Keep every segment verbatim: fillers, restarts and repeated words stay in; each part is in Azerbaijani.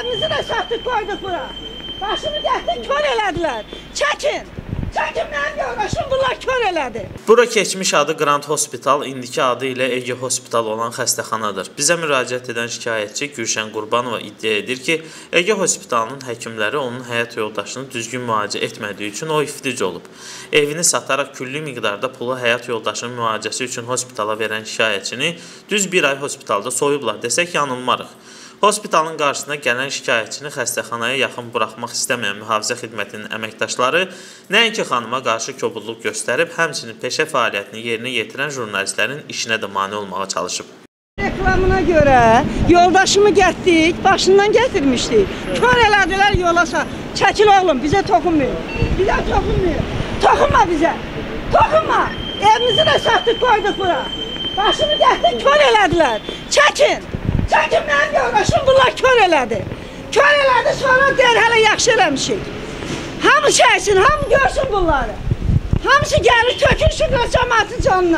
Evimizi də satdıq, qoyduq bura. Başımı gətirdik, kör elədilər. Çəkin! Çəkin mənim yoldaşım, bunlar kör elədi. Bura keçmiş adı Grand Hospital, indiki adı ilə Ege Hospital olan xəstəxanadır. Bizə müraciət edən şikayətçi Gülşən Qurbanova iddia edir ki, Ege Hospitalının həkimləri onun həyat yoldaşını düzgün müalicə etmədiyi üçün o iflic olub. Evini sataraq külli miqdarda pulu həyat yoldaşının müalicəsi üçün hospitala verən şikayətçini düz bir ay hospitalda soyublar desək yanılmarıq. Hospitalın qarşısına gələn şikayətçini xəstəxanaya yaxın buraxmaq istəməyən mühafizə xidmətinin əməkdaşları nəinki xanıma qarşı kobudluq göstərib, həmçinin peşə fəaliyyətini yerinə yetirən jurnalistlərin işinə də mane olmağa çalışıb. Reklamına görə yoldaşımı getdik, başından gətirmişdik. Kör elədilər yola sağ. Çəkil oğlum, bizə toxunmuyor. Bizə toxunmuyor. Toxunma bizə. Toxunma. Evimizi də satdıq, qoyduq bura. Başını getdik, kör elədilər. Çəkin. Çəkin mənim yoldaşım, bunlar kör elədi. Kör elədi, sonra deyir, hələ yaxşı eləmişik. Hamı çəksin, hamı görsün bunları. Hamısı gəlir, tökülsünlər cəmaatın canına.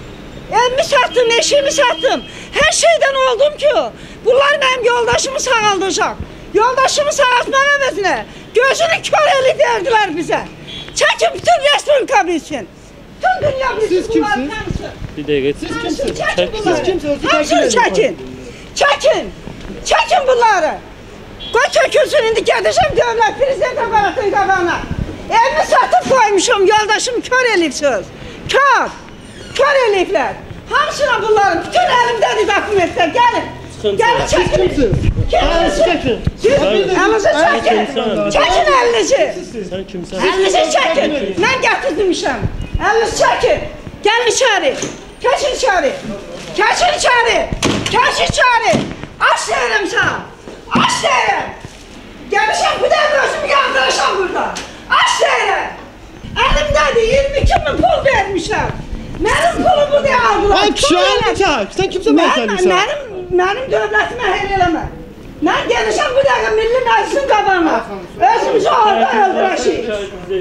Evimi satdım, eşimi satdım. Hər şeydən oldum ki, bunlar mənim yoldaşımı sağaldacaq. Yoldaşımı sağaltmaq əvəzinə gözünü kör eli verdilər bizə. Çəkin, bütün respublika bilsin. Bütün dünya bilsin, bunları tanısın. Bir dəqiqə, siz kimsiniz? Siz kimsiniz? Hamısını çəkin. Çəkin, çəkin bunları. Qoy tökülsün, indi gedəcəm dövlət prezident aparatın qabağına. Evimi satıb qoymuşum, yoldaşım kör eləyibsiniz. Kör, kör eləyiblər. Hamısına bunların, bütün əlimdədir dokumentlər, gəlin. Gəlin, çəkin. Əlinizi çəkin. Əlinizi çəkin. Çəkin əlinizi. Sən kimsən? Əlinizi çəkin. Mən gətirdim işəm. Əlinizi çəkin. Gəlin içəri. Keçin içəri. Keçin içəri. Keş içeri! Aç deyirəm sana! Aç deyirəm! Gəlişəm, bir də gözümü yandırışam burada! Aç deyirəm! Əlimdədir, iyirmi iki min pul vermişəm! Mənim pulumu deyə aldılar! Ay kişilərini çək! Sən kimsə mən sənirsən? Mənim, mənim dövlətimə heyl eləmə! Mən gəlişəm bu dəqiqə Milli Məclisin qabağına! Özümüzü orada öldürəşik!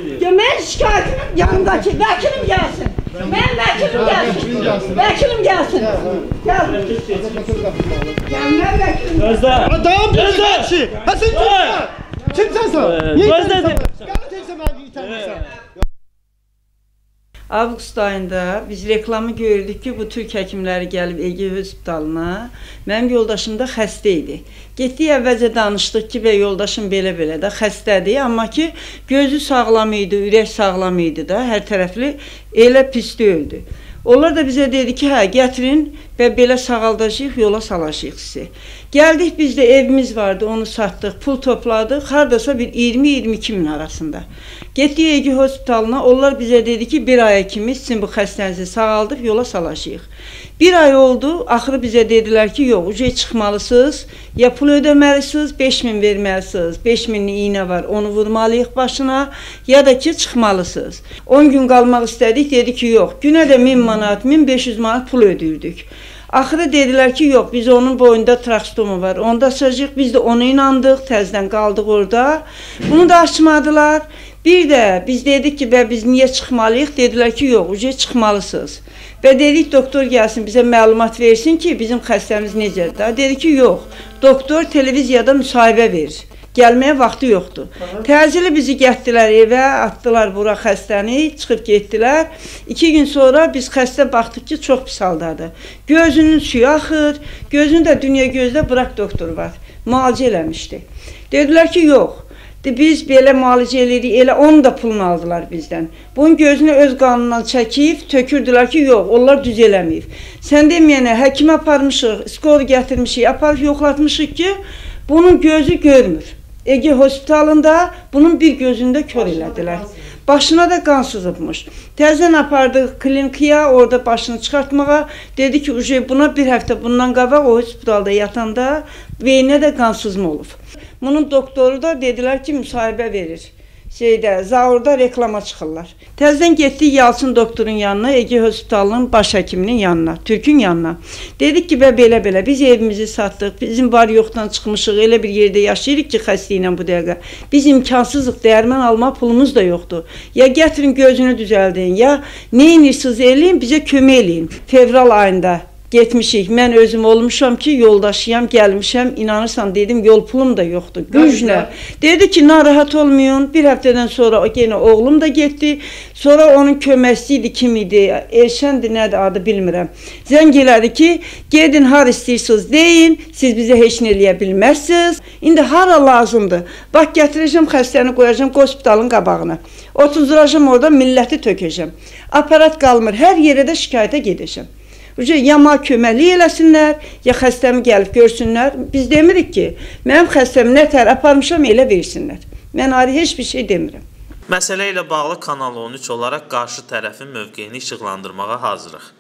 Mən şikayətimin yanındakı vəkilim gəlsin! Mən vəkilim gəlsin! Vəkilim gəlsin! Gəlsin! Gəlmə vəkilim! Gözlə! Adam gözlə! Ha sən kimsən? Kimsən sən? Gözlə! Gəlin təksə mənə itənirsən. Avqust ayında biz reklamı gördük ki, bu Türk həkimləri gəlib Ege Hospitalına. Mənim yoldaşım da xəstə idi. Getdik əvvəlcə danışdıq ki, və yoldaşım belə-belə də xəstədir, amma ki, gözü sağlam idi, ürək sağlam idi da, hər tərəfli elə pis öldü. Onlar da bizə dedi ki, hə, gətirin və belə sağaldacaq, yola salacaq sizi. Gəldik, bizdə evimiz vardı, onu satdıq, pul topladıq, haradasa bir iyirmi iyirmi iki min arasında. Getdik Ege Hospitalına, onlar bizə dedi ki, bir aya kimi sizin bu xəstənizi sağaldıb, yola salacaq. Bir ay oldu, axırı bizə dedilər ki, yox, uca çıxmalısınız, ya pul ödəməlisiniz, beş min verməlisiniz, beş minli iğnə var, onu vurmalıyıq başına, ya da ki, çıxmalısınız. on gün qalmaq istədik, dedi ki, yox, günə də min manat, min beş yüz manat pul ödürdük. Axırı dedilər ki, yox, biz onun boyunda trakstomu var, onda açacaq, biz də ona inandıq, təzdən qaldıq orada. Bunu da açmadılar. Bir də biz dedik ki, biz niyə çıxmalıyıq? Dedilər ki, yox, uca çıxmalısınız. Və dedik, doktor gəlsin, bizə məlumat versin ki, bizim xəstəmiz necədir? Dedi ki, yox, doktor televiziyada müsahibə verir. Gəlməyə vaxtı yoxdur. Təcili bizi gətdilər evə, atdılar bura xəstəni, çıxıb getdilər. İki gün sonra biz xəstə baxdıq ki, çox pis haldadır. Gözünün suyu axır, gözündə dünya gözdə bıraq doktor var. Müalicə eləmişdi. Dedilər ki, yox. Biz belə müalicə eləyirik, elə onu da pulunu aldılar bizdən. Bunun gözünü öz qanından çəkib, tökürdülər ki, yox, onlar düz eləməyib. Sən deməyənə, həkimə aparmışıq, skor gətirmişik, aparıb yoxlatmışıq ki, bunun gözü görmür. Ege Hospitalında bunun bir gözündə kör elədilər. Başına da qan sızıbmış. Təzən apardıq klinikaya, orada başını çıxartmağa. Dedi ki, buna bir həftə bundan qabaq o hospitalda yatanda beynə də qan sızma olub. Bunun doktoru da dedilər ki, müsahibə verir. Şeydə, Zaurda reklama çıxırlar. Təzdən getdik Yalçın doktorun yanına, Ege Hospitalının baş həkiminin yanına, Türkün yanına. Dedik ki, belə-belə, biz evimizi satdıq, bizim var yoxdan çıxmışıq, elə bir yerdə yaşayırıq ki, xəstə ilə bu dəqiqə. Biz imkansızıq, dəyərmən alma pulumuz da yoxdur. Ya gətirin gözünü düzəldin, ya nə inirsiniz eləyin, bizə kömək eləyin. Fevral ayında Getmişik. Mən özüm olmuşam ki, yoldaşıyam, gəlmişəm. İnanırsan dedim, yol pulum da yoxdur. Güclə. Dedi ki, narahat olmayın. Bir həftədən sonra yenə oğlum da getdi. Sonra onun köməkçisi idi, kim idi? Elşəndi, nədir adı bilmirəm. Zəng elədi ki, gedin har istəyirsiniz deyin, siz bizə heç nə eləyə bilməzsiniz. İndi hara lazımdır? Bax, gətirəcəm xəstəni, qoyacam hospitalın qabağına. Otuzduracam orada, milləti tökəcəm. Aparat qalmır, hər yerə də şikayətə gedəcəm. Ya ma köməklik eləsinlər, ya xəstəmi gəlib görsünlər. Biz demirik ki, mənim xəstəmi nə tər aparmışam, elə versinlər. Mən ayrı heç bir şey demirəm. Məsələ ilə bağlı Kanal on üç olaraq qarşı tərəfin mövqeyini işıqlandırmağa hazırıq.